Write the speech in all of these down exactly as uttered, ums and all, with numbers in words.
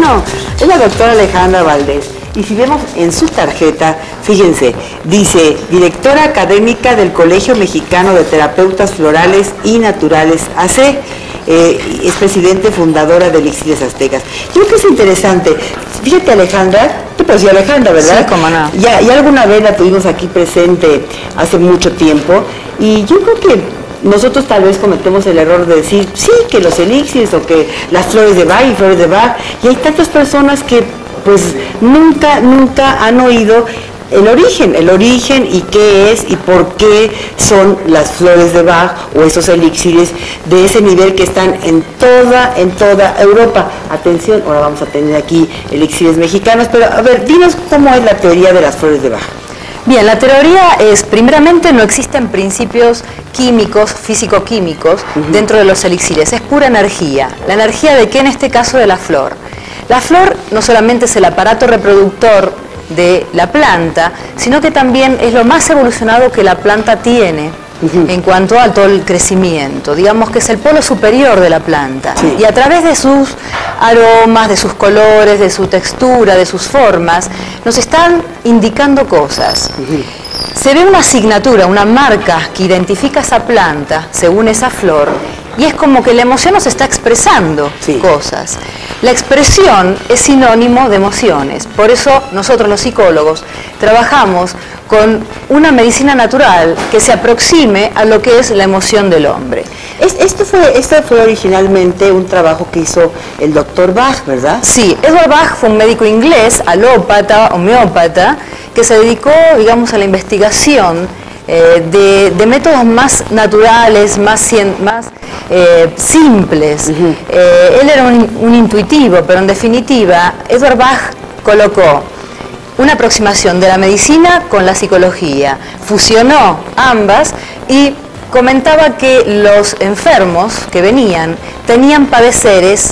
Bueno, es la doctora Alejandra Valdés. Y si vemos en su tarjeta, fíjense, dice directora académica del Colegio Mexicano de Terapeutas Florales y Naturales, A C, eh, es presidente fundadora de Elixires Aztecas. Yo creo que es interesante. Fíjate, Alejandra, tú pues sí, Alejandra, ¿verdad? Sí, cómo no. Ya, ya alguna vez la tuvimos aquí presente hace mucho tiempo, y yo creo que nosotros tal vez cometemos el error de decir, sí, que los elixires o que las flores de Bach y flores de Bach, y hay tantas personas que pues nunca, nunca han oído el origen, el origen y qué es y por qué son las flores de Bach o esos elixires de ese nivel que están en toda, en toda Europa. Atención, ahora vamos a tener aquí elixires mexicanos, pero a ver, dinos cómo es la teoría de las flores de Bach. Bien, la teoría es, primeramente, no existen principios químicos, físico-químicos, uh-huh. dentro de los elixires, es pura energía. ¿La energía de qué? En este caso de la flor. La flor no solamente es el aparato reproductor de la planta, sino que también es lo más evolucionado que la planta tiene uh-huh. en cuanto a todo el crecimiento. Digamos que es el polo superior de la planta. Sí. Y a través de sus aromas, de sus colores, de su textura, de sus formas, nos están indicando cosas. Uh-huh. Se ve una asignatura, una marca que identifica esa planta según esa flor, y es como que la emoción nos está expresando sí. cosas. La expresión es sinónimo de emociones, por eso nosotros los psicólogos trabajamos con una medicina natural que se aproxime a lo que es la emoción del hombre. Es, esto, fue, esto fue originalmente un trabajo que hizo el doctor Bach, ¿verdad? Sí, Edward Bach fue un médico inglés, alópata, homeópata, que se dedicó, digamos, a la investigación eh, de, de métodos más naturales, más, más eh, simples. Uh-huh. eh, él era un, un intuitivo, pero en definitiva, Edward Bach colocó una aproximación de la medicina con la psicología, fusionó ambas y comentaba que los enfermos que venían tenían padeceres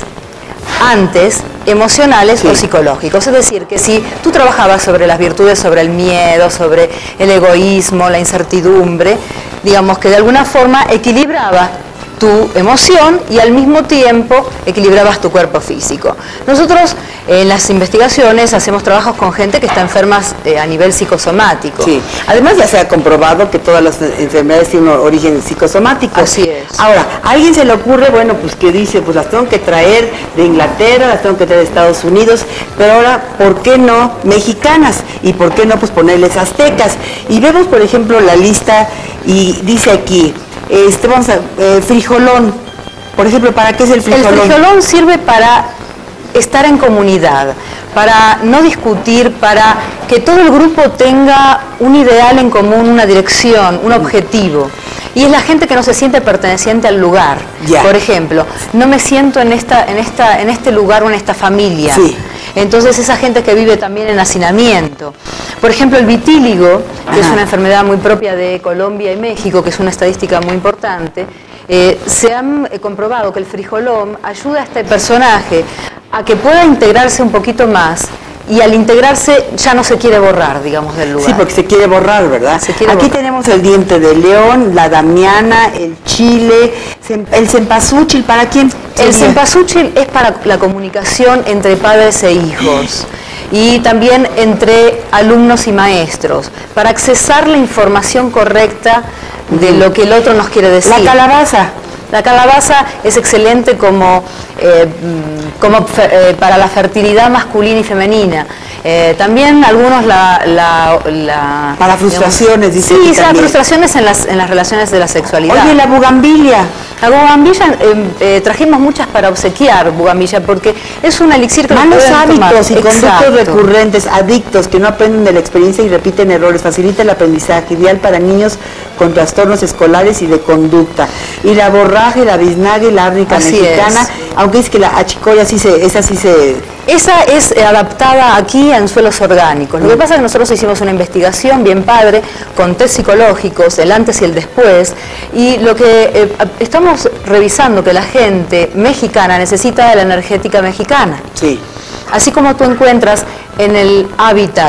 antes emocionales sí. o psicológicos, es decir, que si tú trabajabas sobre las virtudes, sobre el miedo, sobre el egoísmo, la incertidumbre, digamos que de alguna forma equilibraba tu emoción y al mismo tiempo equilibrabas tu cuerpo físico. Nosotros en las investigaciones hacemos trabajos con gente que está enferma eh, a nivel psicosomático. Sí, además ya se ha comprobado que todas las enfermedades tienen un origen psicosomático. Así es. Ahora, a alguien se le ocurre, bueno, pues que dice, pues las tengo que traer de Inglaterra, las tengo que traer de Estados Unidos, pero ahora, ¿por qué no mexicanas? Y ¿por qué no pues ponerles aztecas? Y vemos, por ejemplo, la lista y dice aquí, Este, vamos a, eh, frijolón, por ejemplo, ¿para qué es el frijolón? El frijolón sirve para estar en comunidad, para no discutir, para que todo el grupo tenga un ideal en común, una dirección, un objetivo. Y es la gente que no se siente perteneciente al lugar. Yeah. Por ejemplo, no me siento en, esta, en, esta, en este lugar o en esta familia. Sí. Entonces esa gente que vive también en hacinamiento. Por ejemplo, el vitíligo, que Ajá. es una enfermedad muy propia de Colombia y México, que es una estadística muy importante, eh, se han eh, comprobado que el frijolón ayuda a este personaje a que pueda integrarse un poquito más, y al integrarse ya no se quiere borrar, digamos, del lugar. Sí, porque se quiere borrar, ¿verdad? Se quiere Aquí borrar. tenemos el diente de león, la damiana, el chile, el cempasúchil, ¿para quién sería? El cempasúchil es para la comunicación entre padres e hijos y también entre alumnos y maestros, para accesar la información correcta de uh-huh. lo que el otro nos quiere decir. La calabaza. La calabaza es excelente como, eh, como eh, para la fertilidad masculina y femenina. Eh, también algunos la... la, la para frustraciones, dice. Sí, sí, frustraciones en las, en las relaciones de la sexualidad. Oye, la bugambilia. La bugambilia, eh, eh, trajimos muchas para obsequiar bugambilia, porque es un elixir que malos hábitos y Exacto. conductos recurrentes, adictos, que no aprenden de la experiencia y repiten errores, facilita el aprendizaje, ideal para niños con trastornos escolares y de conducta. Y la borraje, la biznaga y la árnica Así mexicana, es. aunque es que la achicoya sí se, esa sí se... Esa es adaptada aquí en suelos orgánicos. Lo que pasa es que nosotros hicimos una investigación bien padre, con test psicológicos, el antes y el después, y lo que eh, estamos revisando que la gente mexicana necesita de la energética mexicana. Sí. Así como tú encuentras en el hábitat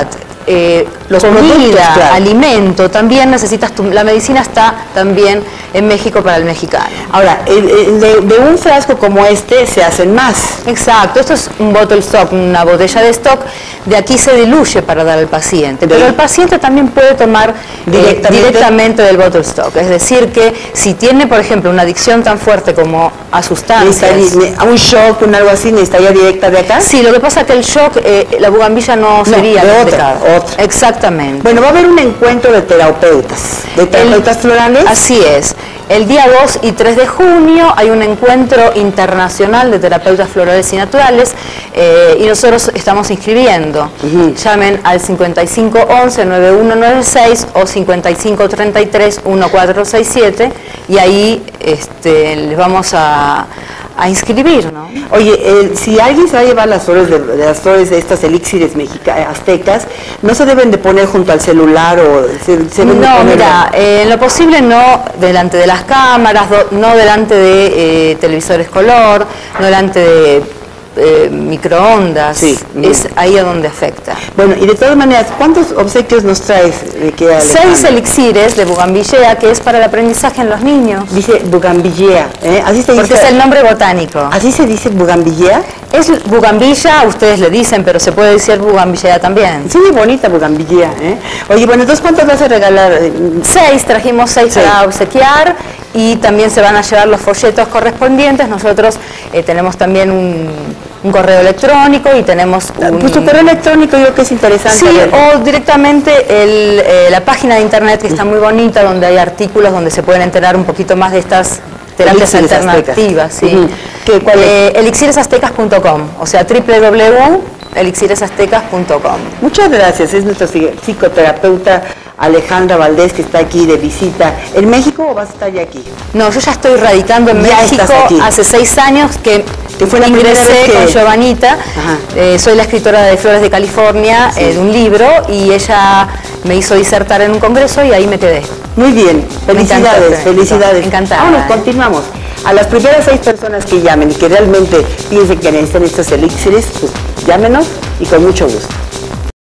eh, Los comida, productos, claro. alimento, también necesitas, tu, la medicina está también en México para el mexicano. Ahora, el, el de, de un frasco como este se hacen más. Exacto, esto es un bottle stock, una botella de stock, de aquí se diluye para dar al paciente, de pero el paciente también puede tomar directamente, eh, directamente del bottle stock, es decir que si tiene, por ejemplo, una adicción tan fuerte como a sustancias, a un shock, un algo así, ¿necesitaría directa de acá? Sí, lo que pasa es que el shock, eh, la bugambilla no, no sería de otra, otra. Exactamente. Bueno, va a haber un encuentro de terapeutas, de terapeutas el, florales. Así es. El día dos y tres de junio hay un encuentro internacional de terapeutas florales y naturales eh, y nosotros estamos inscribiendo. Uh-huh. Llamen al cincuenta y cinco once nueve uno nueve seis o cincuenta y cinco treinta y tres catorce sesenta y siete y ahí este, les vamos a, a inscribir, ¿no? Oye, eh, si alguien se va a llevar las flores de, de las flores de estas elixires mexicanas, aztecas, ¿no se deben de poner junto al celular o se, se deben no, de poner mira, eh, en lo posible no delante de las cámaras, do, no delante de eh, televisores color, no delante de eh, microondas, sí, es ahí a donde afecta. Bueno, y de todas maneras, ¿cuántos obsequios nos traes? De que Seis elixires de bugambillea, que es para el aprendizaje en los niños. Dice bugambillea, ¿eh? Así se dice. Porque es el nombre botánico. ¿Así se dice bugambillea? Es bugambilla, ustedes le dicen, pero se puede decir bugambillea también. Sí, bonita bugambillea, ¿eh? Oye, bueno, entonces, ¿cuántos vas a regalar? Seis, trajimos seis sí. para obsequiar y también se van a llevar los folletos correspondientes. Nosotros eh, tenemos también un, un correo electrónico y tenemos un... Pues tu correo electrónico yo creo que es interesante. Sí, o directamente el, eh, la página de internet que está muy bonita, donde hay artículos donde se pueden enterar un poquito más de estas terapias alternativas. Sí. Uh-huh. ¿Qué, cuál eh, elixires aztecas punto com, o sea, doble u doble u doble u punto elixires aztecas punto com. Muchas gracias, es nuestra psicoterapeuta Alejandra Valdés, que está aquí de visita. ¿En México o vas a estar ya aquí? No, yo ya estoy radicando en ya México hace seis años que, que fue la ingresé que... con Giovanita. Eh, soy la escritora de Flores de California, sí. eh, de un libro, y ella me hizo disertar en un congreso y ahí me quedé. Muy bien, felicidades, me felicidades. Encantada. Vámonos, continuamos. A las primeras seis personas que llamen y que realmente piensen que necesitan estos elixires, pues llámenos y con mucho gusto.